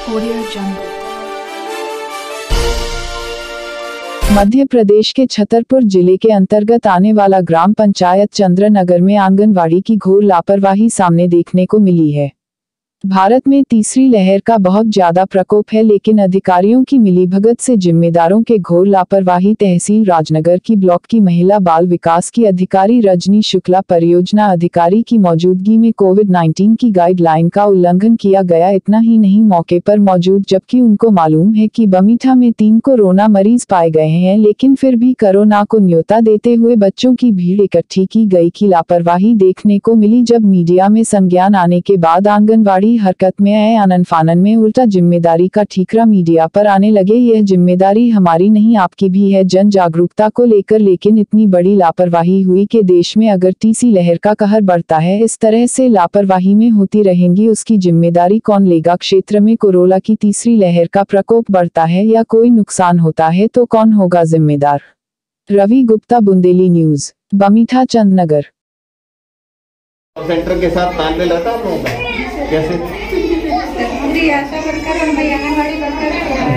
Audio Jungle। Madhya Pradesh के छतरपुर जिले के अंतर्गत आने वाला ग्राम पंचायत चंद्रनगर में आंगनवाड़ी की घोर लापरवाही सामने देखने को मिली है। भारत में तीसरी लहर का बहुत ज्यादा प्रकोप है, लेकिन अधिकारियों की मिलीभगत से जिम्मेदारों के घोर लापरवाही। तहसील राजनगर की ब्लॉक की महिला बाल विकास की अधिकारी रजनी शुक्ला परियोजना अधिकारी की मौजूदगी में कोविड-19 की गाइडलाइन का उल्लंघन किया गया। इतना ही नहीं, मौके पर मौजूद जबकि उनको मालूम है कि बमीठा में 3 कोरोना मरीज पाए गए हैं, लेकिन फिर भी कोरोना को न्योता देते हुए बच्चों की भीड़ इकट्ठी की गई की लापरवाही देखने को मिली। जब मीडिया में संज्ञान आने के बाद आंगनवाड़ी हरकत में आए, आनन फानन में उल्टा जिम्मेदारी का ठीकरा मीडिया पर आने लगे। यह जिम्मेदारी हमारी नहीं आपकी भी है जन जागरूकता को लेकर, लेकिन इतनी बड़ी लापरवाही हुई कि देश में अगर तीसरी लहर का कहर बढ़ता है, इस तरह से लापरवाही में होती रहेंगी, उसकी जिम्मेदारी कौन लेगा? क्षेत्र में कोरोना की तीसरी लहर का प्रकोप बढ़ता है या कोई नुकसान होता है तो कौन होगा जिम्मेदार? रवि गुप्ता, बुंदेली न्यूज, बमीठा चंद्रनगर। सेंटर के साथ तालमेल रहता आप लोगों का कैसे? आशा वर्कर और आंगनबाड़ी वर्कर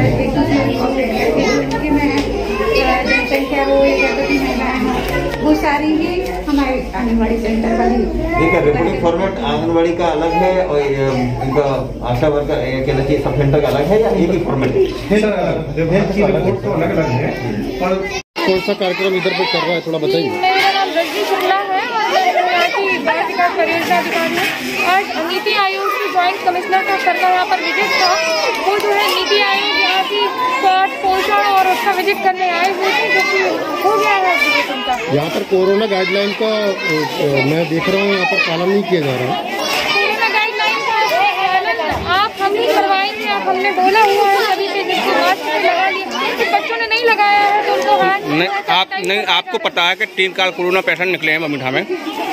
जनसंख्या वो सारी ही हमारे आंगनबाड़ी सेंटर वाली। ठीक है, रिपोर्टिंग फॉर्मेट आंगनबाड़ी का अलग है और इनका आशा वर्कर सब सेंटर का अलग है या एक ही फॉर्मेट? रिपोर्ट तो अलग अलग है, पर कौन सा कार्यक्रम इधर पे कर रहा है थोड़ा बताइए। मेरा नाम रजनी शुक्ला है और मैं यहाँ की बाल विकास परियोजना अधिकारी हूँ। आज नीति आयोग की ज्वाइंट कमिश्नर का सर का यहाँ पर विजिट था। वो जो है नीति आयोग यहाँ की स्वास्थ्य पोषण और उसका विजिट करने आए हुए थे, जो कि हो गया है विजिट उनका। यहाँ पर कोरोना गाइडलाइन का मैं देख रहा हूँ यहाँ पर पालन नहीं किया जा रहा है। कोरोना गाइडलाइन का पालन आप हम नहीं करवाएंगे, आप हमने बोला हुआ है सभी से जिसके मास्क लगा लिए, बच्चों ने नहीं लगाया है तो उनको आपको पता है कि 3 काल कोरोना पेशेंट निकले हैं बमीठा में।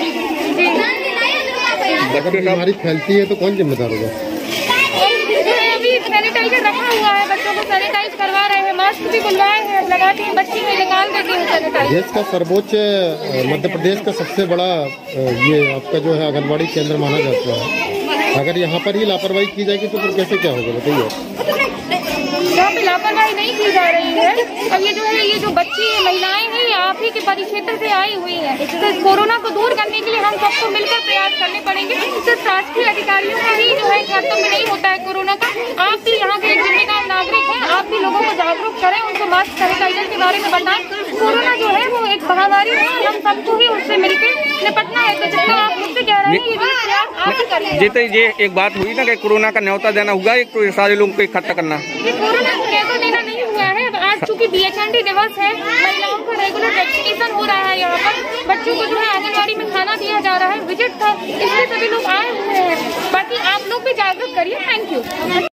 अगर बीमारी फैलती है तो कौन जिम्मेदार होगा? अभी सैनिटाइजर रखा हुआ है, बच्चों को सैनिटाइज करवा रहे हैं, मास्क भी बुलवाए हैं, लगाते हैं, बच्ची में निकाल देते हैं सैनिटाइजर। देश का सर्वोच्च मध्य प्रदेश का सबसे बड़ा ये आपका जो है आंगनबाड़ी केंद्र माना जाता है। अगर यहाँ पर ही लापरवाही की जाएगी तो फिर कैसे क्या होगा बताइए? यहाँ पे लापरवाही नहीं की जा रही है। अब ये जो है, ये जो बच्ची है, महिलाएं हैं, ये आप ही के परिक्षेत्र से आई हुई है, तो कोरोना को दूर करने के लिए हम सबको मिलकर प्रयास करने पड़ेंगे। सिर्फ शासकीय अधिकारियों का ही जो है कर्तव्य नहीं होता है कोरोना का। आप भी यहाँ के एक जिम्मेदार नागरिक हैं, आप भी लोगों को जागरूक करें, उनको मास्क सैनिटाइजर के बारे में बताएं। कोरोना जो है वो एक महामारी है, हम सबको ही उससे मिलकर निपटना है। तो जितना आप मुझसे कह रहे हैं, ये आप ही करिए। ये एक बात हुई ना कि कोरोना का न्योता देना होगा, एक तो सारे लोगों को इकट्ठा करना। ये कोरोना को न्योता देना नहीं हुआ है। आज चूंकि BHND दिवस है, महिलाओं का रेगुलर वैक्सीनेशन हो रहा है, यहाँ पर बच्चों को जो है आंगनबाड़ी में खाना दिया जा रहा है, विजिट था, इसलिए सभी लोग आए हुए हैं। बाकी आप लोग भी जागरूक करिए। Thank you.